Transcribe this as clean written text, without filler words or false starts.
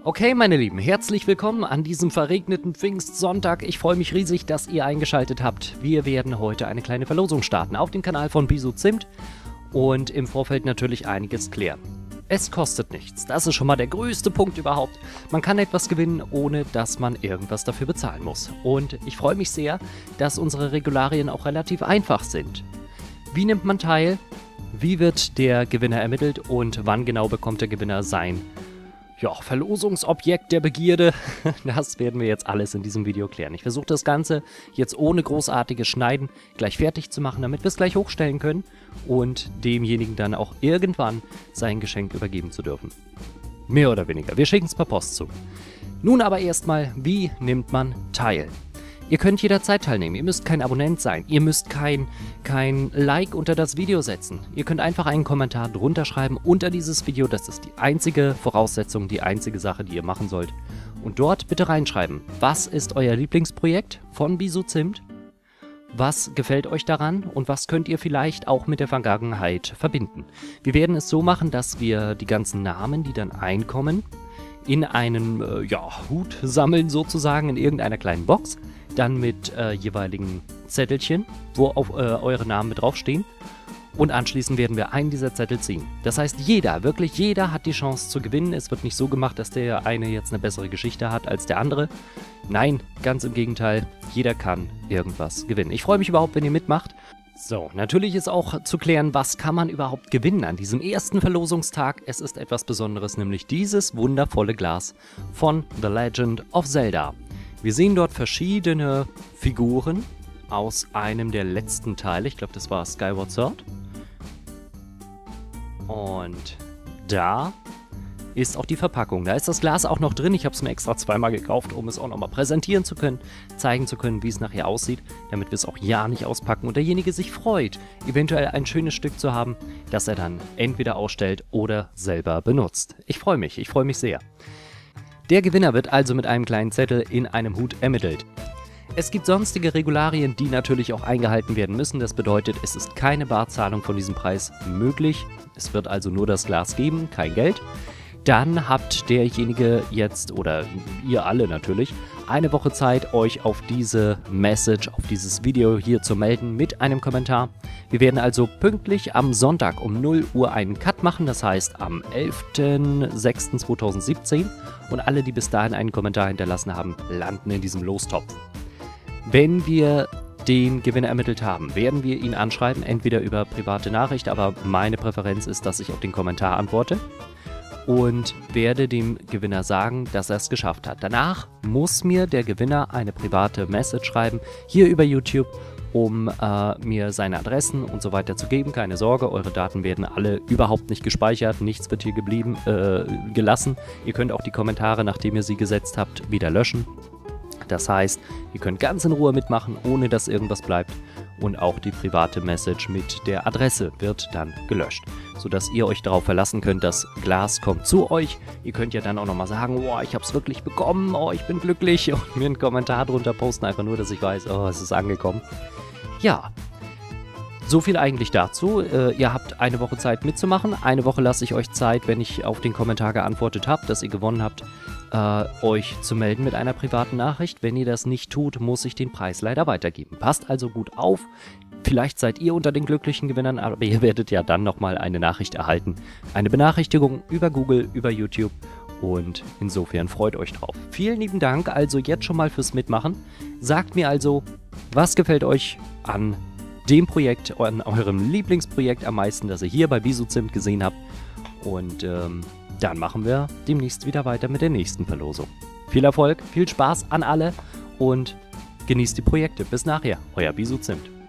Okay, meine Lieben, herzlich willkommen an diesem verregneten Pfingstsonntag. Ich freue mich riesig, dass ihr eingeschaltet habt. Wir werden heute eine kleine Verlosung starten auf dem Kanal von BisuZimt und im Vorfeld natürlich einiges klären. Es kostet nichts. Das ist schon mal der größte Punkt überhaupt. Man kann etwas gewinnen, ohne dass man irgendwas dafür bezahlen muss. Und ich freue mich sehr, dass unsere Regularien auch relativ einfach sind. Wie nimmt man teil? Wie wird der Gewinner ermittelt? Und wann genau bekommt der Gewinner sein Verlosungsobjekt der Begierde? Das werden wir jetzt alles in diesem Video klären. Ich versuche das Ganze jetzt ohne großartiges Schneiden gleich fertig zu machen, damit wir es gleich hochstellen können und demjenigen dann auch irgendwann sein Geschenk übergeben zu dürfen. Mehr oder weniger. Wir schicken es per Post zu. Nun aber erstmal, wie nimmt man teil? Ihr könnt jederzeit teilnehmen, ihr müsst kein Abonnent sein, ihr müsst kein Like unter das Video setzen. Ihr könnt einfach einen Kommentar drunter schreiben unter dieses Video, das ist die einzige Voraussetzung, die einzige Sache, die ihr machen sollt. Und dort bitte reinschreiben, was ist euer Lieblingsprojekt von BisuZimt? Was gefällt euch daran und was könnt ihr vielleicht auch mit der Vergangenheit verbinden? Wir werden es so machen, dass wir die ganzen Namen, die dann einkommen, in einen Hut sammeln sozusagen, in irgendeiner kleinen Box. Dann mit jeweiligen Zettelchen, wo auf eure Namen mit draufstehen. Und anschließend werden wir einen dieser Zettel ziehen. Das heißt, wirklich jeder hat die Chance zu gewinnen. Es wird nicht so gemacht, dass der eine jetzt eine bessere Geschichte hat als der andere. Nein, ganz im Gegenteil, jeder kann irgendwas gewinnen. Ich freue mich überhaupt, wenn ihr mitmacht. So, natürlich ist auch zu klären, was kann man überhaupt gewinnen an diesem ersten Verlosungstag. Es ist etwas Besonderes, nämlich dieses wundervolle Glas von The Legend of Zelda. Wir sehen dort verschiedene Figuren aus einem der letzten Teile. Ich glaube, das war Skyward Sword. Und da ist auch die Verpackung. Da ist das Glas auch noch drin. Ich habe es mir extra zweimal gekauft, um es auch nochmal präsentieren zu können, zeigen zu können, wie es nachher aussieht, damit wir es auch ja nicht auspacken und derjenige sich freut, eventuell ein schönes Stück zu haben, das er dann entweder ausstellt oder selber benutzt. Ich freue mich sehr. Der Gewinner wird also mit einem kleinen Zettel in einem Hut ermittelt. Es gibt sonstige Regularien, die natürlich auch eingehalten werden müssen. Das bedeutet, es ist keine Barzahlung von diesem Preis möglich. Es wird also nur das Glas geben, kein Geld. Dann habt derjenige jetzt, oder ihr alle natürlich, eine Woche Zeit, euch auf diese Message, auf dieses Video hier zu melden mit einem Kommentar. Wir werden also pünktlich am Sonntag um 0 Uhr einen Cut machen, das heißt am 11.06.2017. Und alle, die bis dahin einen Kommentar hinterlassen haben, landen in diesem Lostopf. Wenn wir den Gewinner ermittelt haben, werden wir ihn anschreiben, entweder über private Nachricht, aber meine Präferenz ist, dass ich auf den Kommentar antworte. Und werde dem Gewinner sagen, dass er es geschafft hat. Danach muss mir der Gewinner eine private Message schreiben, hier über YouTube, um mir seine Adressen und so weiter zu geben. Keine Sorge, eure Daten werden alle überhaupt nicht gespeichert, nichts wird hier gelassen. Ihr könnt auch die Kommentare, nachdem ihr sie gesetzt habt, wieder löschen. Das heißt, ihr könnt ganz in Ruhe mitmachen, ohne dass irgendwas bleibt. Und auch die private Message mit der Adresse wird dann gelöscht, sodass ihr euch darauf verlassen könnt, das Glas kommt zu euch. Ihr könnt ja dann auch nochmal sagen, oh, ich habe es wirklich bekommen, oh, ich bin glücklich und mir einen Kommentar drunter posten, einfach nur, dass ich weiß, oh, es ist angekommen. Ja, so viel eigentlich dazu. Ihr habt eine Woche Zeit mitzumachen. Eine Woche lasse ich euch Zeit, wenn ich auf den Kommentar geantwortet habe, dass ihr gewonnen habt, euch zu melden mit einer privaten Nachricht. Wenn ihr das nicht tut, muss ich den Preis leider weitergeben. Passt also gut auf. Vielleicht seid ihr unter den glücklichen Gewinnern, aber ihr werdet ja dann nochmal eine Nachricht erhalten. Eine Benachrichtigung über Google, über YouTube und insofern freut euch drauf. Vielen lieben Dank also jetzt schon mal fürs Mitmachen. Sagt mir also, was gefällt euch an dem Projekt, an eurem Lieblingsprojekt am meisten, das ihr hier bei BisuZimt gesehen habt. Und dann machen wir demnächst wieder weiter mit der nächsten Verlosung. Viel Erfolg, viel Spaß an alle und genießt die Projekte. Bis nachher, euer BisuZimt.